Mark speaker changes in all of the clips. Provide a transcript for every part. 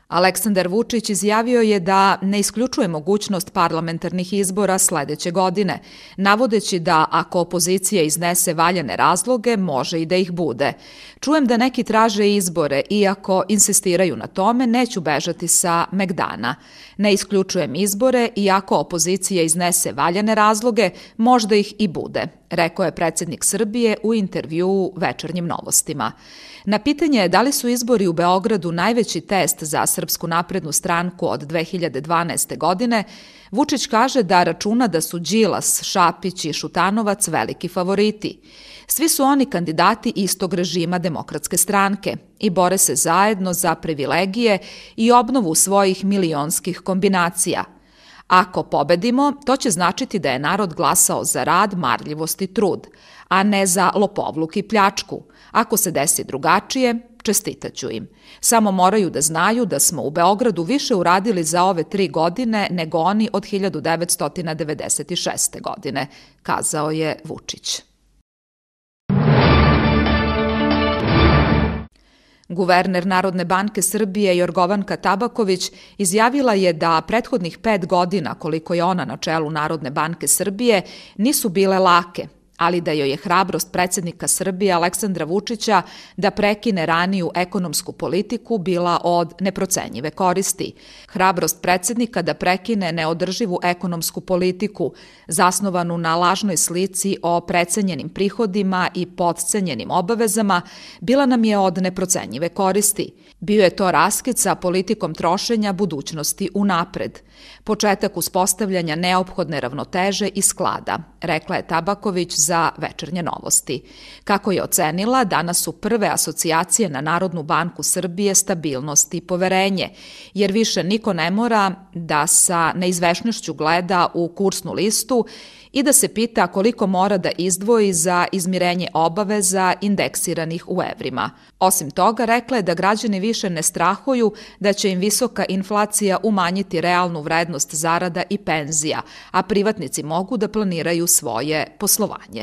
Speaker 1: Aleksandar Vučić izjavio je da ne isključuje mogućnost parlamentarnih izbora sledeće godine, navodeći da ako opozicija iznese valjane razloge, može i da ih bude. Čujem da neki traže izbore, iako insistiraju na tome, neću bežati sa Megdana. Ne isključujem izbore, iako opozicija iznese valjane razloge, možda ih i bude, rekao je predsjednik Srbije u intervjuu Večernjim novostima. Na pitanje da li su izbori u Beogradu najveći test za Srpsku naprednu stranku od 2012. godine, Vučić kaže da računa da su Đilas, Šapić i Šutanovac veliki favoriti. Svi su oni kandidati istog režima Demokratske stranke i bore se zajedno za privilegije i obnovu svojih milionskih kombinacija. Ako pobedimo, to će značiti da je narod glasao za rad, marljivost i trud, a ne za lopovluk i pljačku. Ako se desi drugačije, čestitaću im. Samo moraju da znaju da smo u Beogradu više uradili za ove 3 godine nego oni od 1996. godine, kazao je Vučić. Guverner Narodne banke Srbije Jorgovanka Tabaković izjavila je da prethodnih 5 godina, koliko je ona na čelu Narodne banke Srbije, nisu bile lake, ali da joj je hrabrost predsjednika Srbije Aleksandra Vučića da prekine raniju ekonomsku politiku bila od neprocenjive koristi. Hrabrost predsjednika da prekine neodrživu ekonomsku politiku, zasnovanu na lažnoj slici o precenjenim prihodima i potcenjenim obavezama, bila nam je od neprocenjive koristi. Bio je to raskid sa politikom trošenja budućnosti unapred. Početak uspostavljanja neophodne ravnoteže i sklada, rekla je Tabaković za Večernje novosti. Kako je ocenila, danas su prve asocijacije na Narodnu banku Srbije stabilnost i poverenje, jer više niko ne mora da sa neizvešnošću gleda u kursnu listu i da se pita koliko mora da izdvoji za izmirenje obaveza indeksiranih u evrima. Osim toga, rekla je da građani više ne strahuju da će im visoka inflacija umanjiti realnu vrednost zarada i penzija, a privatnici mogu da planiraju svoje poslovanje.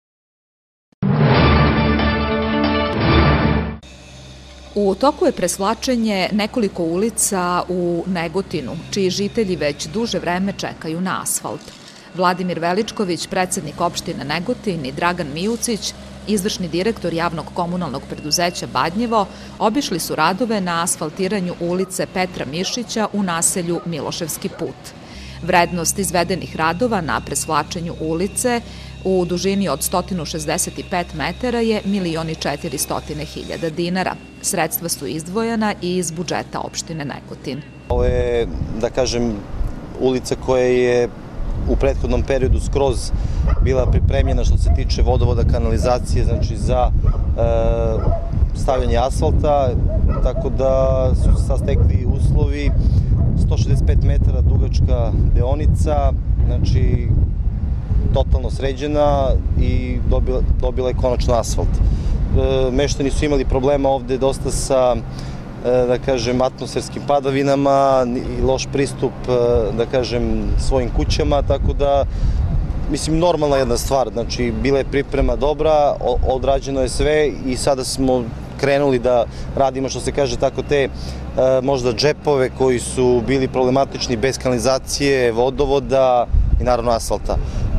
Speaker 1: U toku je presvlačenje nekoliko ulica u Negotinu, čiji žitelji već duže vreme čekaju na asfalt. Vladimir Veličković, predsjednik opštine Negotin, i Dragan Mijucić, izvršni direktor javnog komunalnog preduzeća Badnjevo, obišli su radove na asfaltiranju ulice Petra Mišića u naselju Miloševski put. Vrednost izvedenih radova na presvlačenju ulice u dužini od 165 metara je 1.400.000 dinara. Sredstva su izdvojena iz budžeta opštine Negotin.
Speaker 2: Ovo je, da kažem, ulica koja je u prethodnom periodu skroz bila pripremljena što se tiče vodovoda, kanalizacije, znači za stavljanje asfalta, tako da su se sastekli uslovi. 165 metara dugačka deonica, znači totalno sređena i dobila je konačno asfalt. Meštani su imali problema ovde dosta sa, da kažem, atmosferskim padavinama i loš pristup, da kažem, svojim kućama, tako da, mislim, normalna jedna stvar, znači, bila je priprema dobra, odrađeno je sve i sada smo krenuli da radimo, što se kaže tako, te možda džepove koji su bili problematični bez kanalizacije, vodovoda i naravno asfalta.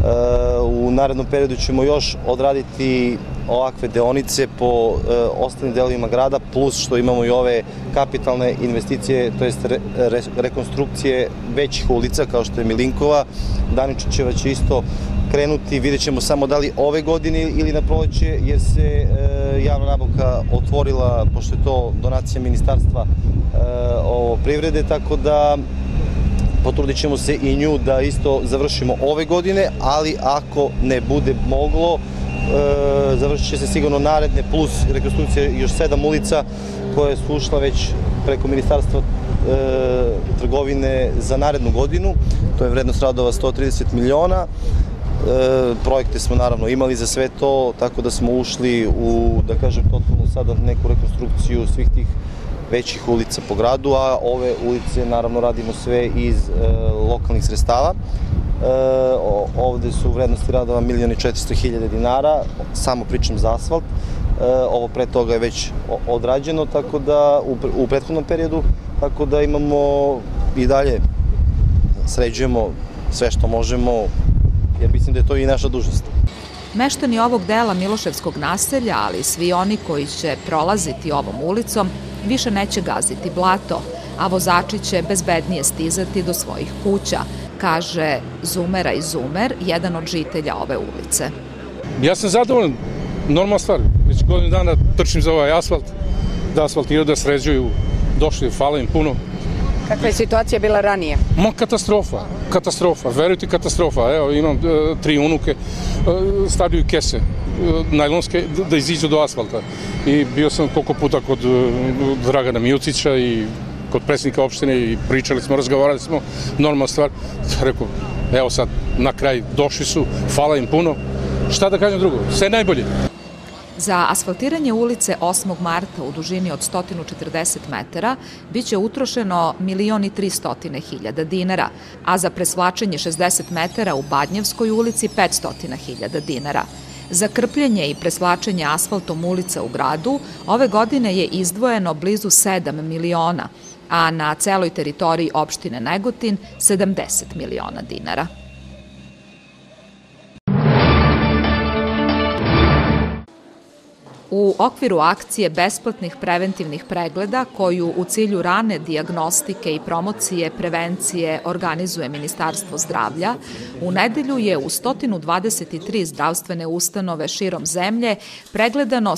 Speaker 2: U narednom periodu ćemo još odraditi ovakve deonice po ostalim delovima grada, plus što imamo i ove kapitalne investicije, to jest rekonstrukcije većih ulica kao što je Milinkova. Daničićeva će isto krenuti, vidjet ćemo samo da li ove godine ili na proleće, jer se javna nabavka otvorila, pošto je to donacija Ministarstva privrede, tako da potrudit ćemo se i nju da isto završimo ove godine, ali ako ne bude moglo, završit će se sigurno naredne, plus rekonstrukcija još 7 ulica koje su ušla već preko Ministarstva trgovine za narednu godinu. To je vrednost radova 130 miliona. Projekte smo naravno imali za sve to, tako da smo ušli u, da kažem, totalno sada neku rekonstrukciju svih tih većih ulica po gradu, a ove ulice naravno radimo sve iz lokalnih sredstava. Ovde su vrednosti radova 1.400.000 dinara, samo pričam za asfalt. ovo pre toga je već odrađeno, tako da u prethodnom periodu, tako da imamo i dalje sređujemo sve što možemo, jer mislim da je to i naša dužnost.
Speaker 1: Meštani ovog dela Miloševskog naselja, ali i svi oni koji će prolaziti ovom ulicom, više neće gaziti blato, a vozači će bezbednije stizati do svojih kuća, kaže Zumera i Zumer, jedan od žitelja ove ulice.
Speaker 3: Ja sam zadovoljan, normalna stvar. Već godinu dana trčim za ovaj asfalt, da asfaltiraju, da sređuju, došli, hvala im puno.
Speaker 4: Kakva je situacija bila ranije?
Speaker 3: Ma katastrofa, verujte katastrofa. Evo, imam 3 unuke, stavljaju kese najlonske da iziđu do asfalta. I bio sam koliko puta kod Dragana Mijucića i kod predsjednika opštine i pričali smo, razgovarali smo, normalna stvar. Rekao, evo sad, na kraj došli su, hvala im puno. Šta da kažem drugo, sve najbolje.
Speaker 1: Za asfaltiranje ulice 8. marta u dužini od 140 metara biće utrošeno 1.300.000 dinara, a za presvlačenje 60 metara u Badnjevskoj ulici 500.000 dinara. Za krpljenje i presvlačenje asfaltom ulica u gradu ove godine je izdvojeno blizu 7 miliona, a na celoj teritoriji opštine Negotin 70 miliona dinara. U okviru akcije besplatnih preventivnih pregleda koju u cilju rane dijagnostike i promocije prevencije organizuje Ministarstvo zdravlja, u nedelju je u 123 zdravstvene ustanove širom zemlje pregledano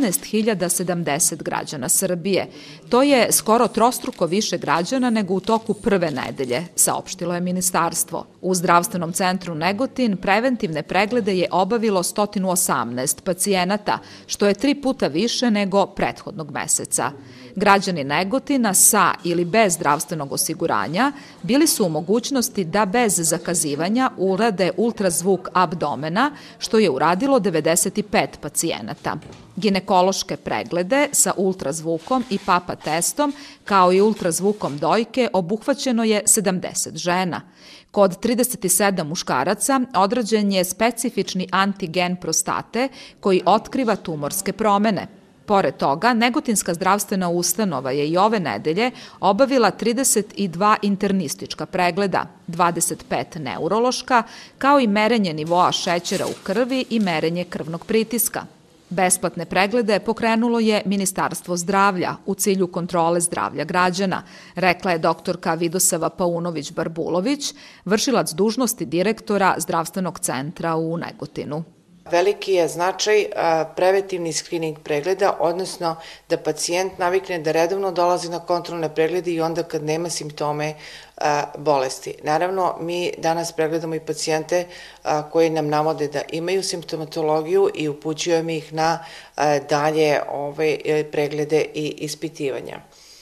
Speaker 1: 17.070 građana Srbije. To je skoro trostruko više građana nego u toku prve nedelje, saopštilo je Ministarstvo. U Zdravstvenom centru Negotin preventivne preglede je obavilo 118 pacijenata, što je 3 puta više nego prethodnog meseca. Građani Negotina sa ili bez zdravstvenog osiguranja bili su u mogućnosti da bez zakazivanja urade ultrazvuk abdomena, što je uradilo 95 pacijenata. Ginekološke preglede sa ultrazvukom i papa testom, kao i ultrazvukom dojke, obuhvaćeno je 70 žena. Kod 37 muškaraca odrađen je specifični antigen prostate koji otkriva tumorske promene. Pored toga, Negotinska zdravstvena ustanova je i ove nedelje obavila 32 internistička pregleda, 25 neurološka, kao i merenje nivoa šećera u krvi i merenje krvnog pritiska. Besplatne preglede pokrenulo je Ministarstvo zdravlja u cilju kontrole zdravlja građana, rekla je doktorka Vidosava Paunović-Barbulović, vršilac dužnosti direktora Zdravstvenog centra u Negotinu.
Speaker 5: Veliki je značaj preventivni skrining pregleda, odnosno da pacijent navikne da redovno dolazi na kontrolne preglede i onda kad nema simptome bolesti. Naravno, mi danas pregledamo i pacijente koji nam navode da imaju simptomatologiju i upućujemo ih na dalje preglede i ispitivanja.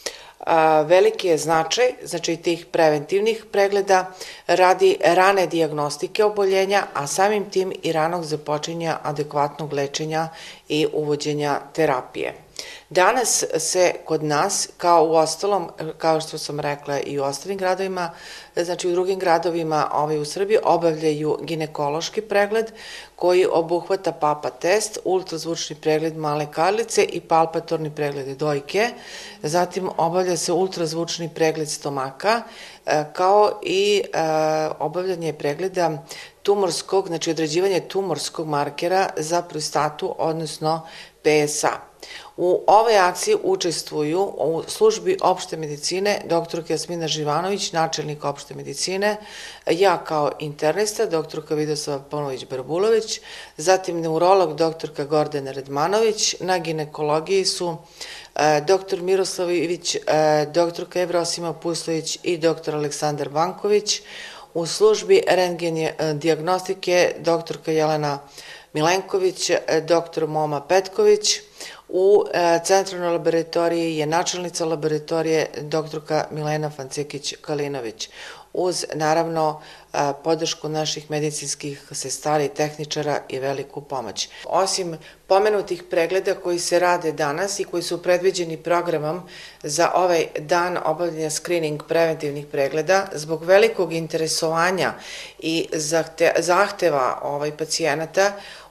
Speaker 5: Veliki je značaj tih preventivnih pregleda radi rane dijagnostike oboljenja, a samim tim i ranog započinja adekvatnog lečenja i uvođenja terapije. Danas se kod nas, kao u ostalom, kao što sam rekla i u ostalim gradovima, znači u drugim gradovima u Srbiji, obavljaju ginekološki pregled koji obuhvata papa test, ultrazvučni pregled male karlice i palpatorni pregled dojke. Zatim obavlja se ultrazvučni pregled stomaka, kao i obavljanje pregleda tumorskog, znači određivanje tumorskog markera za prostatu, odnosno PSA. U ovoj akciji učestvuju u službi opšte medicine doktorka Jasmina Živanović, načelnik opšte medicine, ja kao internista, doktorka Vidosava Paunović-Barbulović, zatim neurolog doktorka Gordana Redmanović, na ginekologiji su doktor Miroslav Ivić, doktorka Evrosima Puslović i doktor Aleksandar Banković, u službi rentgen dijagnostike doktorka Jelena Milenković, doktor Moma Petković, u centralnoj laboratoriji je načelnica laboratorije doktorka Milena Fancekić-Kalinović, uz naravno podršku naših medicinskih sestara i tehničara i veliku pomoć. Osim pomenutih pregleda koji se rade danas i koji su predviđeni programom za ovaj dan obavljanja screening preventivnih pregleda, zbog velikog interesovanja i zahteva pacijenata,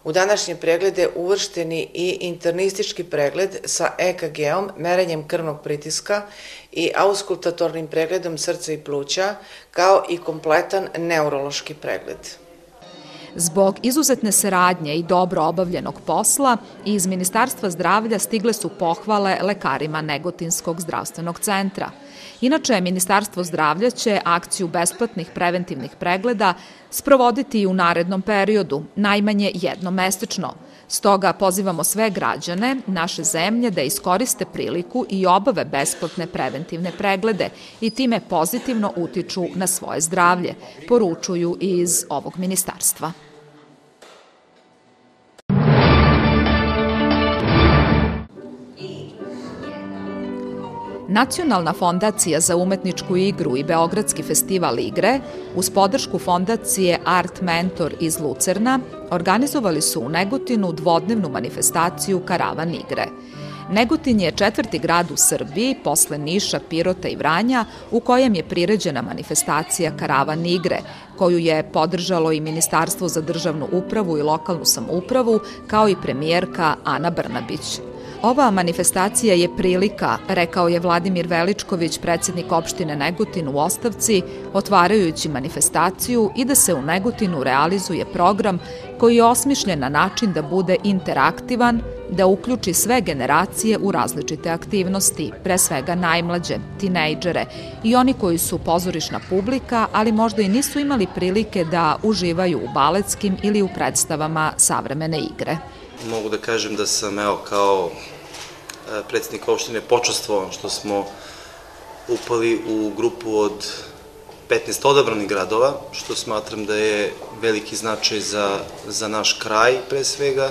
Speaker 5: U današnje preglede uvršteni i internistički pregled sa EKG-om, merenjem krvnog pritiska i auskultatornim pregledom srca i pluća, kao i kompletan neurološki pregled.
Speaker 1: Zbog izuzetne saradnje i dobro obavljenog posla, iz Ministarstva zdravlja stigle su pohvale lekarima Negotinskog zdravstvenog centra. Inače, Ministarstvo zdravlja će akciju besplatnih preventivnih pregleda sprovoditi i u narednom periodu, najmanje jednom mesečno. Stoga pozivamo sve građane naše zemlje da iskoriste priliku i obave besplatne preventivne preglede i time pozitivno utiču na svoje zdravlje, poručuju iz ovog ministarstva. Nacionalna fondacija za umetničku igru i Beogradski festival igre, uz podršku fondacije Art Mentor iz Lucerna, organizovali su u Negotinu dvodnevnu manifestaciju Karavan igre. Negotin je 4. grad u Srbiji, posle Niša, Pirota i Vranja, u kojem je priređena manifestacija Karavan igre, koju je podržalo i Ministarstvo za državnu upravu i lokalnu samoupravu, kao i premijerka Ana Brnabić. Ova manifestacija je prilika, rekao je Vladimir Veličković, predsjednik opštine Negotin u ostavci, otvarajući manifestaciju i da se u Negotinu realizuje program koji je osmišljen na način da bude interaktivan, da uključi sve generacije u različite aktivnosti, pre svega najmlađe, tinejdžere i oni koji su pozorišna publika, ali možda i nisu imali prilike da uživaju u baletskim ili u predstavama savremene igre.
Speaker 2: Mogu da kažem da sam, kao predsjednik opštine počastvovan što smo upali u grupu od 15 odabranih gradova, što smatram da je veliki značaj za naš kraj, pre svega,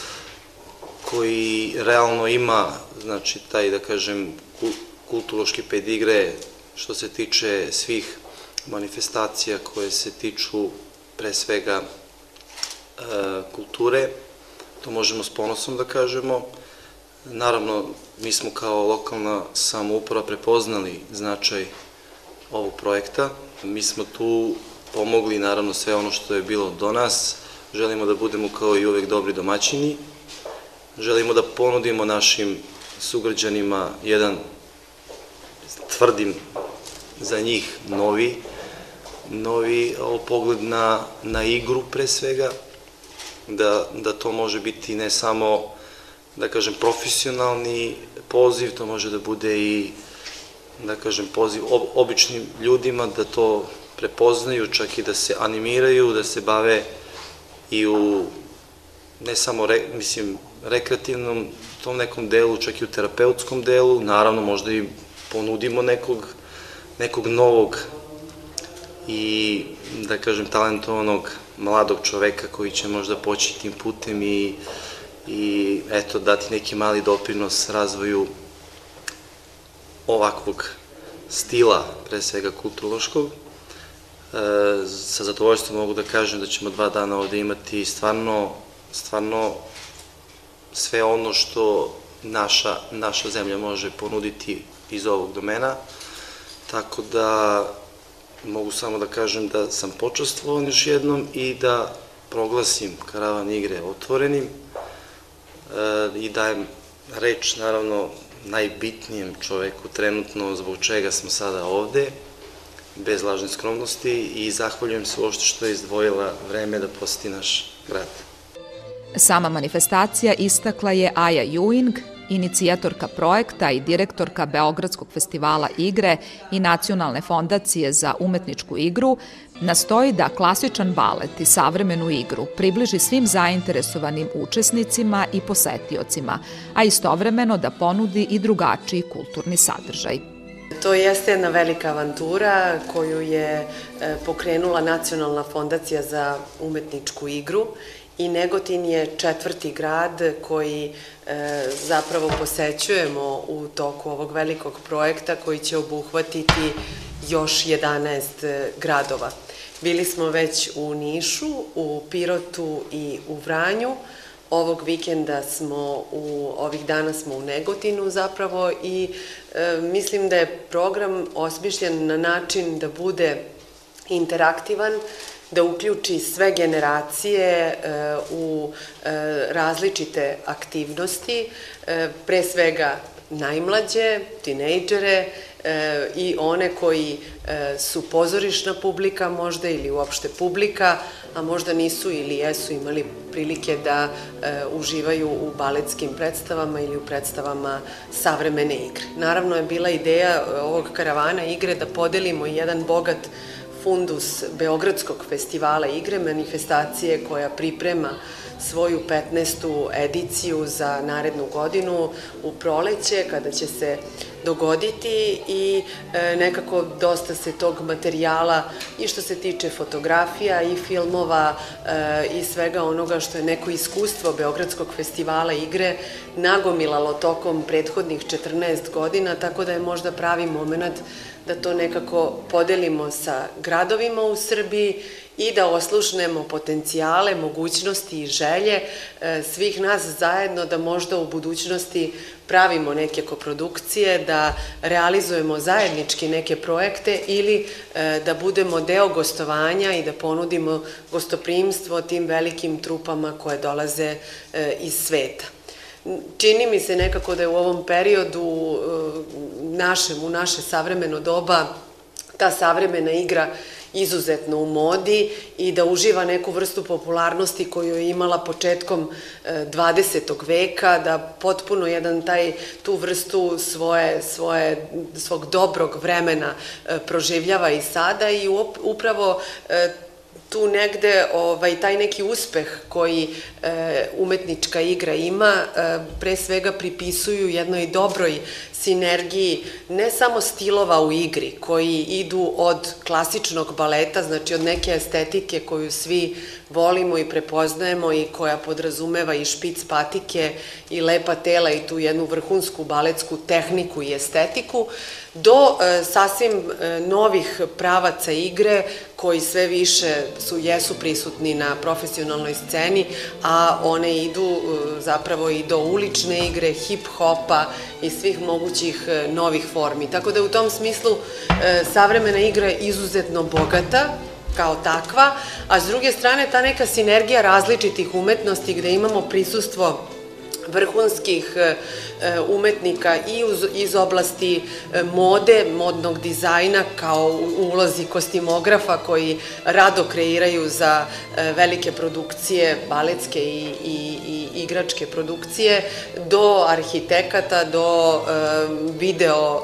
Speaker 2: koji realno ima, znači, taj, da kažem, kulturološki pedigre što se tiče svih manifestacija koje se tiču, pre svega, kulture. To možemo s ponosom da kažemo. Naravno, mi smo kao lokalna samouprava prepoznali značaj ovog projekta. Mi smo tu pomogli, naravno, sve ono što je bilo do nas. Želimo da budemo kao i uvek dobri domaćini. Želimo da ponudimo našim sugrađanima jedan, tvrdim za njih, novi pogled na igru, pre svega. Da to može biti ne samo, da kažem, profesionalni poziv, to može da bude i, da kažem, poziv običnim ljudima da to prepoznaju, čak i da se animiraju, da se bave i u, ne samo, mislim, rekreativnom tom nekom delu, čak i u terapeutskom delu, naravno možda i ponudimo nekog novog i, da kažem, talentovanog mladog čoveka koji će možda poći tim putem i eto, dati neki mali doprinos razvoju ovakvog stila, pre svega kulturološkog. Sa zadovoljstvom mogu da kažem da ćemo 2 dana ovde imati stvarno sve ono što naša zemlja može ponuditi iz ovog domena, tako da mogu samo da kažem da sam počastvovan još jednom i da proglasim Karavan igre otvorenim i dajem reč, naravno, najbitnijem čoveku trenutno zbog čega smo sada ovde, bez lažne skromnosti, i zahvaljujem se uopšte što je izdvojila vreme da poseti naš grad.
Speaker 1: Sama manifestacija istakla je Aja Juing, inicijatorka projekta i direktorka Beogradskog festivala igre i Nacionalne fondacije za umetničku igru, nastoji da klasičan balet i savremenu igru približi svim zainteresovanim učesnicima i posetiocima, a istovremeno da ponudi i drugačiji kulturni sadržaj.
Speaker 6: To jeste jedna velika avantura koju je pokrenula Nacionalna fondacija za umetničku igru i Negotin je 4. grad koji zapravo posećujemo u toku ovog velikog projekta koji će obuhvatiti još 11 gradova. Bili smo već u Nišu, u Pirotu i u Vranju. Ovog vikenda ovih dana smo u Negotinu zapravo i mislim da je program osmišljen na način da bude interaktivan, da uključi sve generacije u različite aktivnosti, pre svega najmlađe, tinejdžere i one koji su pozorišna publika možda ili uopšte publika, a možda nisu ili jesu imali prilike da uživaju u baletskim predstavama ili u predstavama savremene igre. Naravno je bila ideja ovog karavana igre da podelimo jedan bogat fundus Beogradskog festivala igre, manifestacije koja priprema svoju 15. ediciju za narednu godinu u proleće, kada će se dogoditi i nekako dosta se tog materijala i što se tiče fotografija i filmova i svega onoga što je neko iskustvo Beogradskog festivala igre nagomilalo tokom prethodnih 14 godina, tako da je možda pravi moment da to nekako podelimo sa gradovima u Srbiji i da oslušnemo potencijale, mogućnosti i želje svih nas zajedno da možda u budućnosti pravimo neke koprodukcije, da realizujemo zajednički neke projekte ili da budemo deo gostovanja i da ponudimo gostoprimstvo tim velikim trupama koje dolaze iz sveta. Čini mi se nekako da je u ovom periodu u naše savremeno doba ta savremena igra izuzetno u modi i da uživa neku vrstu popularnosti koju je imala početkom 20. veka, da potpuno tu vrstu svog dobrog vremena proživljava i sada i upravo tu negde taj neki uspeh koji umetnička igra ima, pre svega pripisuju jednoj dobroj sinergiji ne samo stilova u igri koji idu od klasičnog baleta, znači od neke estetike koju svi volimo i prepoznajemo i koja podrazumeva i špic patike i lepa tela i tu jednu vrhunsku baletsku tehniku i estetiku, do sasvim novih pravaca igre koji sve više jesu prisutni na profesionalnoj sceni, a one idu zapravo i do ulične igre, hip-hopa i svih mogućih novih formi. Tako da u tom smislu savremena igra je izuzetno bogata kao takva, a s druge strane ta neka sinergija različitih umetnosti gde imamo prisustvo vrhunskih umetnika i iz oblasti mode, modnog dizajna kao u ulozi kostimografa koji rado kreiraju za velike produkcije, baletske i igračke produkcije, do arhitekata, do video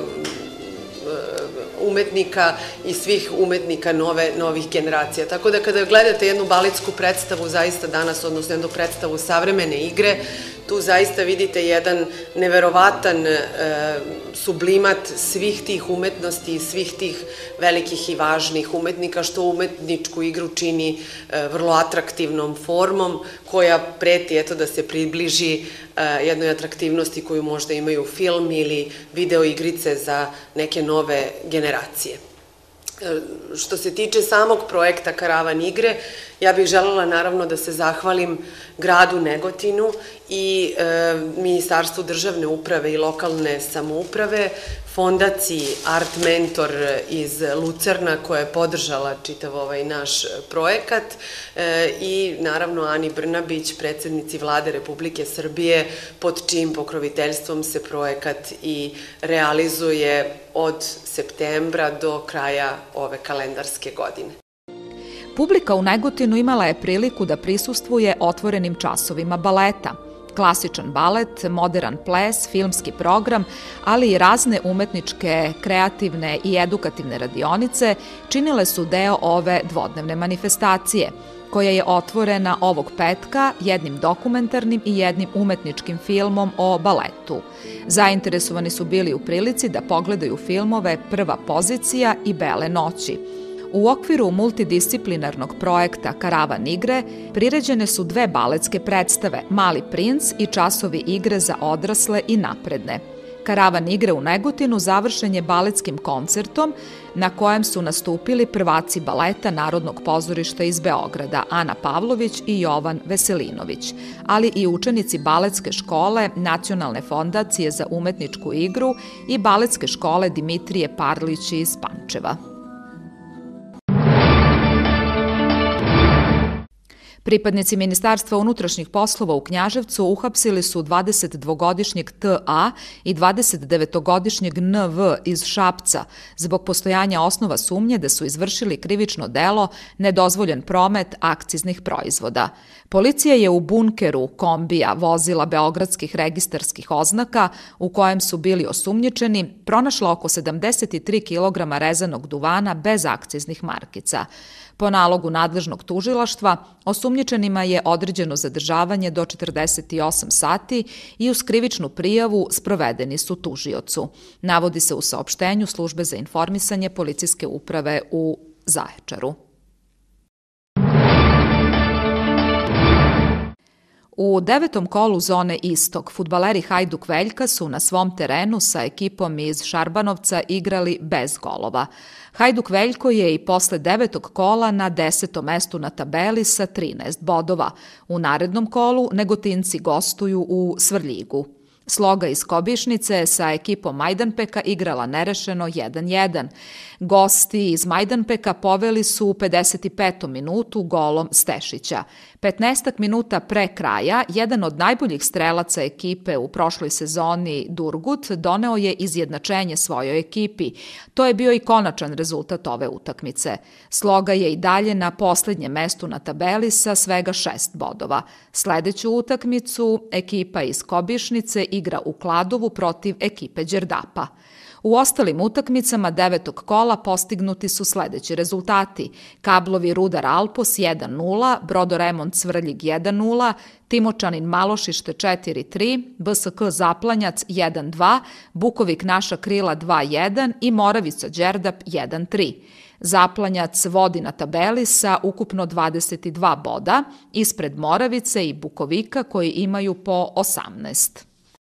Speaker 6: umetnika i svih umetnika novih generacija. Tako da kada gledate jednu baletsku predstavu zaista danas, odnosno jednu predstavu savremene igre, tu zaista vidite jedan neverovatan sublimat svih tih umetnosti i svih tih velikih i važnih umetnika, što umetničku igru čini vrlo atraktivnom formom koja preti da se približi jednoj atraktivnosti koju možda imaju film ili video igrice za neke nove generacije. Što se tiče samog projekta Karavan igre, ja bih želela naravno da se zahvalim gradu Negotinu i Ministarstvu državne uprave i lokalne samouprave, fondaciji Art Mentor iz Lucerna koja je podržala čitav ovaj naš projekat i naravno Ani Brnabić, predsednici Vlade Republike Srbije, pod čijim pokroviteljstvom se projekat i realizuje od septembra do kraja ove kalendarske godine.
Speaker 1: Publika u Negotinu imala je priliku da prisustvuje otvorenim časovima baleta. Klasičan balet, modern ples, filmski program, ali i razne umetničke, kreativne i edukativne radionice činile su deo ove dvodnevne manifestacije, koja je otvorena ovog petka jednim dokumentarnim i jednim umetničkim filmom o baletu. Zainteresovani su bili u prilici da pogledaju filmove Prva pozicija i Bele noći. U okviru multidisciplinarnog projekta Karavan igre priređene su dve baletske predstave Mali princ i Časovi igre za odrasle i napredne. Karavan igre u Negotinu završen je baletskim koncertom na kojem su nastupili prvaci baleta Narodnog pozorišta iz Beograda Ana Pavlović i Jovan Veselinović, ali i učenici baletske škole Nacionalne fondacije za umetničku igru i baletske škole Dimitrije Parlić iz Pančeva. Pripadnici Ministarstva unutrašnjih poslova u Knjaževcu uhapsili su 22-godišnjeg T.A. i 29-godišnjeg N.V. iz Šapca zbog postojanja osnova sumnje da su izvršili krivično delo nedozvoljen promet akciznih proizvoda. Policija je u bunkeru kombija vozila beogradskih registarskih oznaka u kojem su bili osumnjičeni pronašla oko 73 kg rezanog duvana bez akciznih markica. Po nalogu nadležnog tužilaštva, osumnjičenima je određeno zadržavanje do 48 sati i uz krivičnu prijavu sprovedeni su tužiocu. Navodi se u saopštenju Službe za informisanje Policijske uprave u Zaječaru. U 9. kolu zone Istok fudbaleri Hajduk Veljka su na svom terenu sa ekipom iz Šarbanovca igrali bez golova. Hajduk Veljko je i posle 9. kola na 10. mestu na tabeli sa 13 bodova. U narednom kolu Negotinci gostuju u Svrljigu. Sloga iz Kobišnice sa ekipom Majdanpeka igrala nerešeno 1-1. Gosti iz Majdanpeka poveli su u 55. minutu golom Stešića. 15 minuta pre kraja, jedan od najboljih strelaca ekipe u prošloj sezoni, Durgut, doneo je izjednačenje svojoj ekipi. To je bio i konačan rezultat ove utakmice. Sloga je i dalje na poslednjem mestu na tabeli sa svega 6 bodova. Sledeću utakmicu ekipa iz Kobišnice igra u Kladovu protiv ekipe Đerdapa. U ostalim utakmicama 9. kola postignuti su sledeći rezultati: Kablovi Rudar Alpos 1-0, Brodoremont Svrljig 1-0, Timočanin Malošište 4-3, BSK Zaplanjac 1-2, Bukovik Naša Krila 2-1 i Moravica Đerdap 1-3. Zaplanjac vodi na tabeli sa ukupno 22 boda, ispred Moravice i Bukovika koji imaju po 18.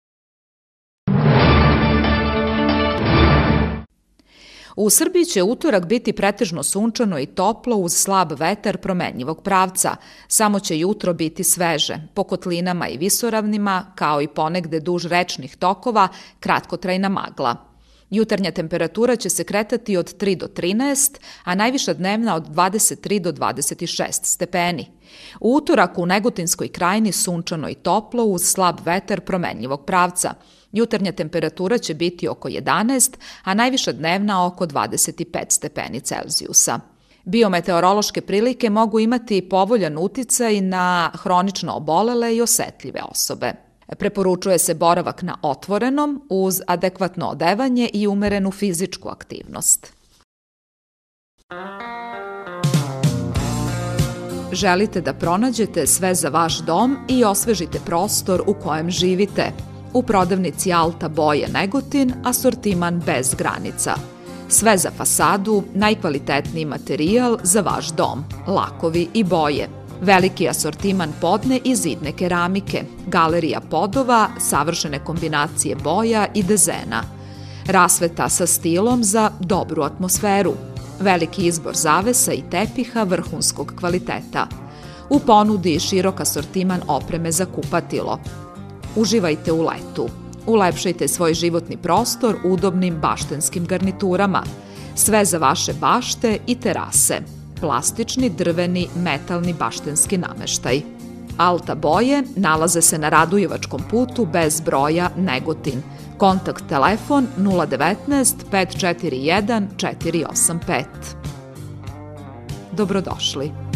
Speaker 1: U Srbiji će utorak biti pretežno sunčano i toplo uz slab vetar promenjivog pravca. Samo će jutro biti sveže, po kotlinama i visoravnima, kao i ponegde duž rečnih tokova, kratkotrajna magla. Jutarnja temperatura će se kretati od 3 do 13, a najviša dnevna od 23 do 26 stepeni. U utorak u Negotinskoj krajini sunčano i toplo uz slab vetar promenjivog pravca. Jutarnja temperatura će biti oko 11, a najviša dnevna oko 25 stepeni Celzijusa. Biometeorološke prilike mogu imati povoljan uticaj na hronično obolele i osetljive osobe. Preporučuje se boravak na otvorenom uz adekvatno odevanje i umerenu fizičku aktivnost. Želite da pronađete sve za vaš dom i osvežite prostor u kojem živite? U prodavnici Alta Boje Negotin asortiman bez granica. Sve za fasadu, najkvalitetniji materijal za vaš dom, lakovi i boje. Veliki asortiman podne i zidne keramike, galerija podova, savršene kombinacije boja i dezena. Rasveta sa stilom za dobru atmosferu. Veliki izbor zavesa i tepiha vrhunskog kvaliteta. U ponudi širok asortiman opreme za kupatilo. Uživajte u letu. Ulepšajte svoj životni prostor udobnim baštenskim garniturama. Sve za vaše bašte i terase. Plastični, drveni, metalni baštenski nameštaj. Alta Boje nalaze se na Radujevačkom putu bez broja Negotin. Kontakt telefon 019 541 485. Dobrodošli.